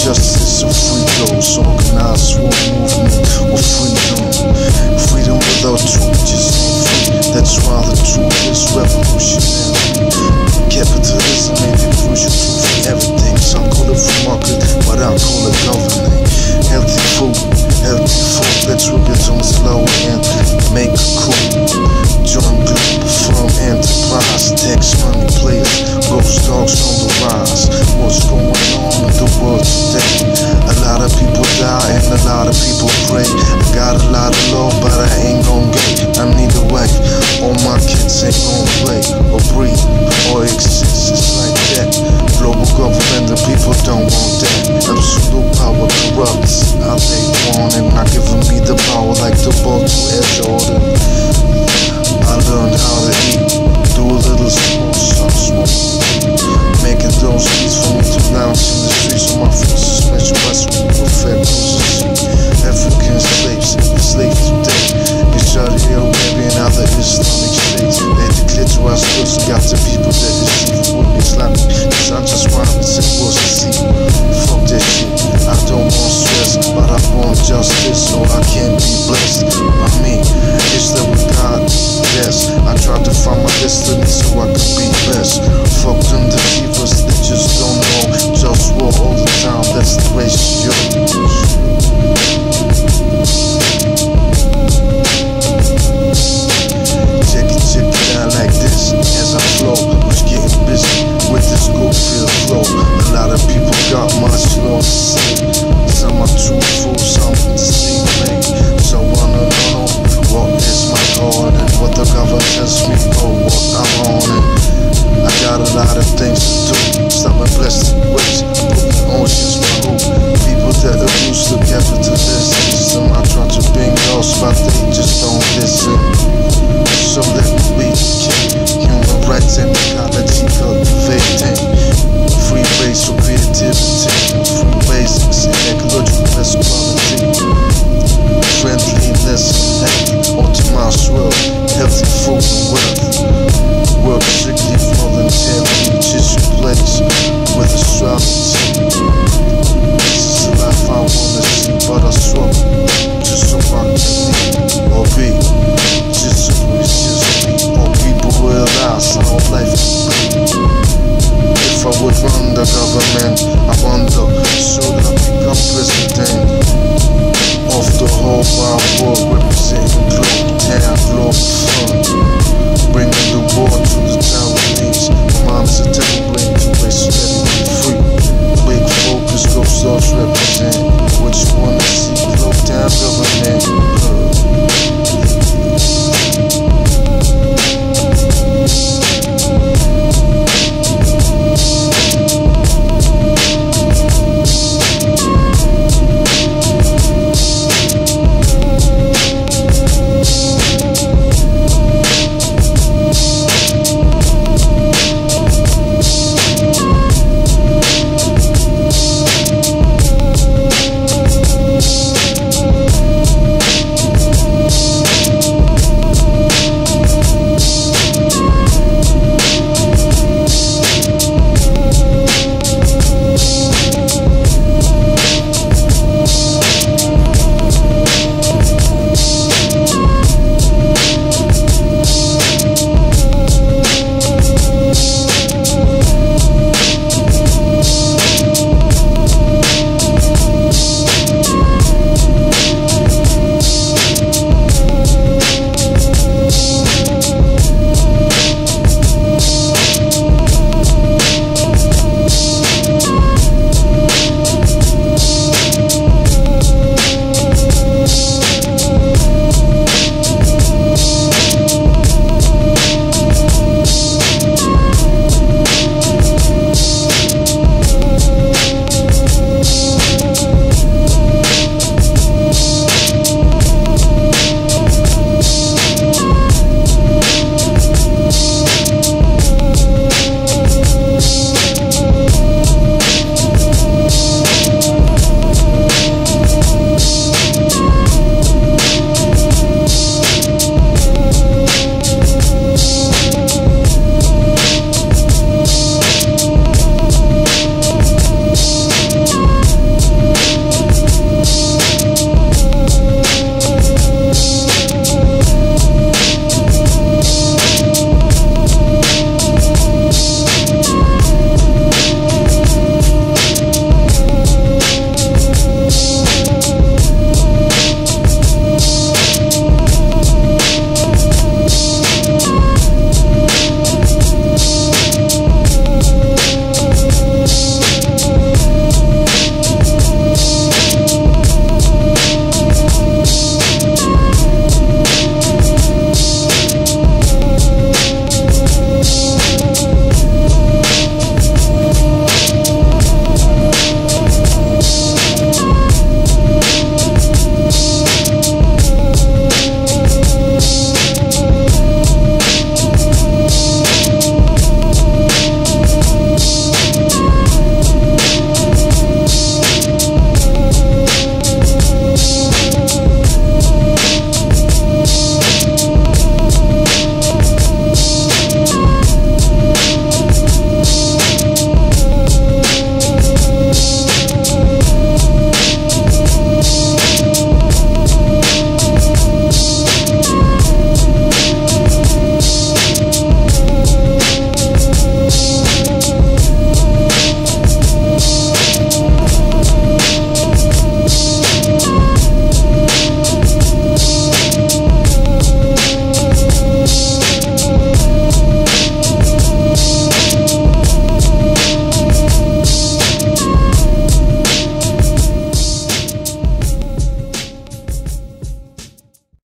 justice and free those, organized war movement or freedom. Freedom without truth just ain't free. That's why the truth is revolutionary. Capitalism ain't the crucial truth for everything. Some call it free market, but I call it governing. Healthy food, let's work it on slow and make it cool. Join global firm enterprise, tax money players, ghost dogs on the rise. What's going on in the world today? A lot of people die and a lot of people pray. I got a lot of love, but I ain't gon' get. I need a wife, all my kids ain't gon' play or breathe or exist. It's like that. Global government, the people don't want that. Absolute power corrupts how they want it, not giving me the power like the ball to Air Jordan. I learned how to eat, do a little small, making those beats for me to lounge in the streets of my friends. Special recipe with fat African slaves, enslaved today. In Saudi Arabia and other Islamic states, they declare to us those got the people that deceive with Islamic. Cause I just want to say what's to see. Fuck that shit, I don't want stress, but I want justice so I can be blessed. I mean, it's that with God, yes. I try to find my destiny so I can be best. Fuck them deceivers, they just don't know. Just war all the time, that's the ratio. Check it out like this as I flow. Was getting busy with this Goldfield flow. A lot of people got much love to say. Some are truthful, some deceive. So wanna know what is my God and what the government tells me or what I'm on. And I got a lot of things to do. Some are blessed ways, putting oceans my hope. People that abuse the capitalist system, I try to bring those, but they just don't listen. So let me be human rights and ecology cultivating. Free base for creativity, free basics and ecological best quality. Friendliness and health, optimized world, healthy food and wealth. Work strictly voluntarily, just your place with astrology. This is the life I wanna see, but I struggle just so I can leave or be. Just so it's just me, or people realize how life can be. If I would run the government, I wonder, should I become president of the whole wide world, representing global town, global fun, bringing the war to the Taiwanese. Mom's a